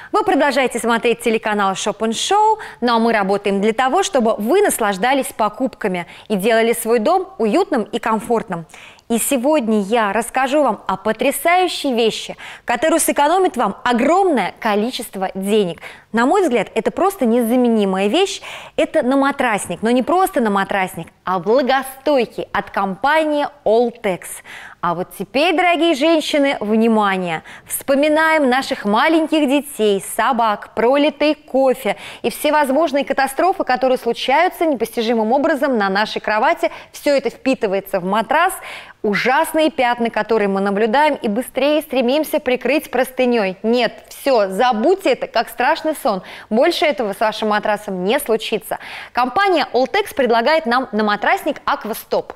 Вы продолжаете смотреть телеканал Shop & Show, ну а мы работаем для того, чтобы вы наслаждались покупками и делали свой дом уютным и комфортным. И сегодня я расскажу вам о потрясающей вещи, которая сэкономит вам огромное количество денег. На мой взгляд, это просто незаменимая вещь. Это наматрасник, но не просто наматрасник, а влагостойкий от компании Alltex. А вот теперь, дорогие женщины, внимание! Вспоминаем наших маленьких детей, собак, пролитый кофе и все возможные катастрофы, которые случаются непостижимым образом на нашей кровати. Все это впитывается в матрас. Ужасные пятна, которые мы наблюдаем, и быстрее стремимся прикрыть простыней. Нет, все, забудьте это, как страшный сон. Больше этого с вашим матрасом не случится. Компания Alltex предлагает нам наматрасник Aquastop.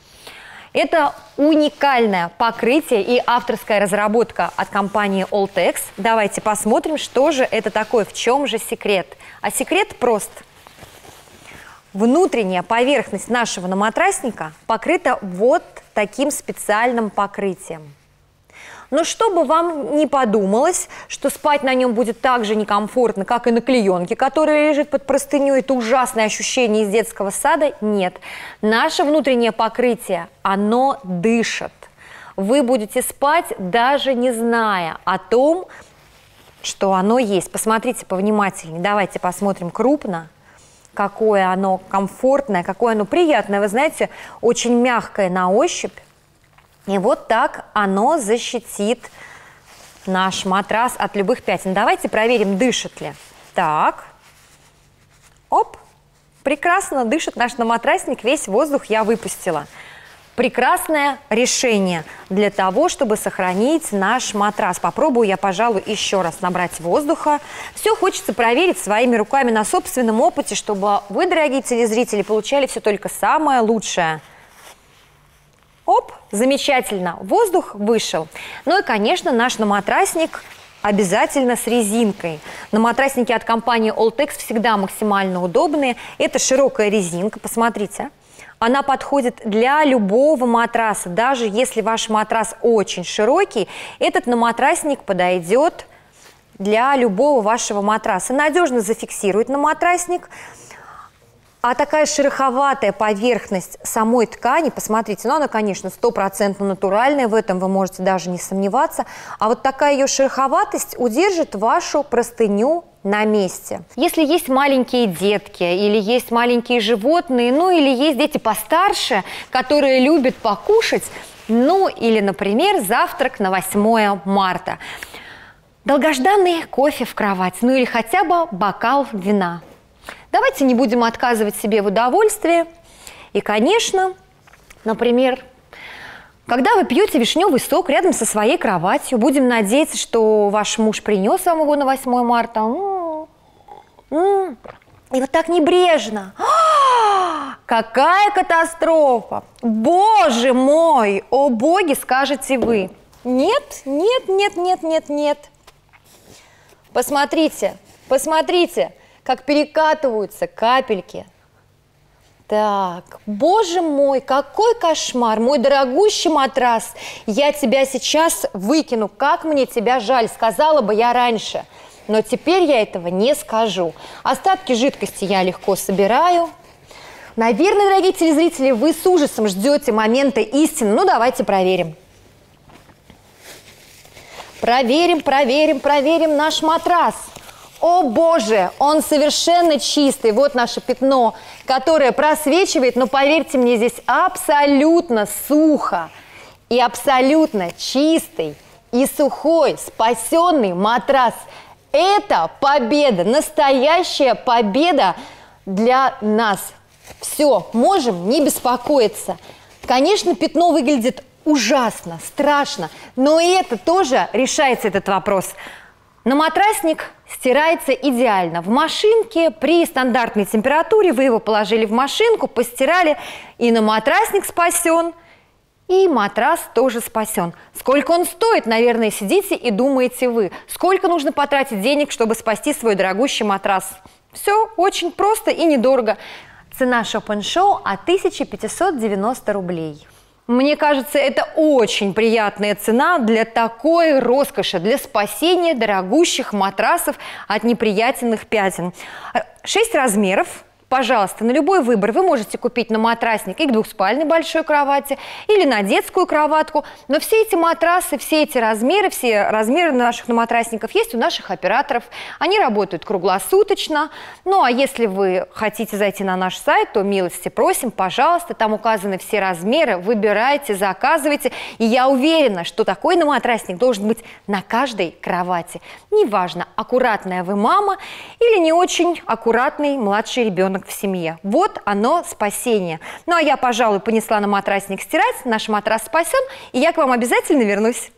Это уникальное покрытие и авторская разработка от компании Alltex. Давайте посмотрим, что же это такое, в чем же секрет. А секрет прост. Внутренняя поверхность нашего наматрасника покрыта вот таким специальным покрытием. Но чтобы вам не подумалось, что спать на нем будет так же некомфортно, как и на клеенке, которая лежит под простыней, это ужасное ощущение из детского сада, нет. Наше внутреннее покрытие, оно дышит. Вы будете спать, даже не зная о том, что оно есть. Посмотрите повнимательнее, давайте посмотрим крупно, какое оно комфортное, какое оно приятное. Вы знаете, очень мягкое на ощупь. И вот так оно защитит наш матрас от любых пятен. Давайте проверим, дышит ли. Так. Оп. Прекрасно дышит наш наматрасник. Весь воздух я выпустила. Прекрасное решение для того, чтобы сохранить наш матрас. Попробую я, пожалуй, еще раз набрать воздуха. Все хочется проверить своими руками на собственном опыте, чтобы вы, дорогие телезрители, получали все только самое лучшее. Оп, замечательно, воздух вышел. Ну и, конечно, наш наматрасник обязательно с резинкой. Наматрасники от компании Alltex всегда максимально удобные. Это широкая резинка, посмотрите. Она подходит для любого матраса. Даже если ваш матрас очень широкий, этот наматрасник подойдет для любого вашего матраса. Надежно зафиксирует наматрасник. А такая шероховатая поверхность самой ткани, посмотрите, ну она, конечно, 100% натуральная, в этом вы можете даже не сомневаться. А вот такая ее шероховатость удержит вашу простыню на месте. Если есть маленькие детки, или есть маленькие животные, ну или есть дети постарше, которые любят покушать, ну или, например, завтрак на 8 марта. Долгожданный кофе в кровать, ну или хотя бы бокал вина. Давайте не будем отказывать себе в удовольствии. И, конечно, например, когда вы пьете вишневый сок рядом со своей кроватью, будем надеяться, что ваш муж принес вам его на 8 марта. И вот так небрежно. Какая катастрофа! Боже мой! О боги, скажете вы. Нет, нет, нет, нет, нет, нет. Посмотрите, посмотрите, как перекатываются капельки. Так, боже мой, какой кошмар, мой дорогущий матрас. Я тебя сейчас выкину, как мне тебя жаль, сказала бы я раньше. Но теперь я этого не скажу. Остатки жидкости я легко собираю. Наверное, дорогие телезрители, вы с ужасом ждете момента истины. Ну, давайте проверим. Проверим, проверим, проверим наш матрас. О боже, он совершенно чистый. Вот наше пятно, которое просвечивает, но поверьте мне, здесь абсолютно сухо и абсолютно чистый и сухой, спасенный матрас. Это победа, настоящая победа для нас. Все, можем не беспокоиться. Конечно, пятно выглядит ужасно, страшно, но и это тоже решается, этот вопрос. Наматрасник стирается идеально. В машинке при стандартной температуре вы его положили в машинку, постирали, и наматрасник спасен, и матрас тоже спасен. Сколько он стоит, наверное, сидите и думаете вы. Сколько нужно потратить денег, чтобы спасти свой дорогущий матрас? Все очень просто и недорого. Цена Shop & Show от 1590 рублей. Мне кажется, это очень приятная цена для такой роскоши, для спасения дорогущих матрасов от неприятных пятен. 6 размеров. Пожалуйста, на любой выбор вы можете купить на матрасник и к двухспальной большой кровати, или на детскую кроватку. Но все эти матрасы, все размеры наших матрасников есть у наших операторов. Они работают круглосуточно. Ну, а если вы хотите зайти на наш сайт, то милости просим, пожалуйста, там указаны все размеры. Выбирайте, заказывайте. И я уверена, что такой матрасник должен быть на каждой кровати. Неважно, аккуратная вы мама или не очень аккуратный младший ребенок в семье. Вот оно спасение. Ну а я, пожалуй, понесла на матрасник стирать. Наш матрас спасен, и я к вам обязательно вернусь.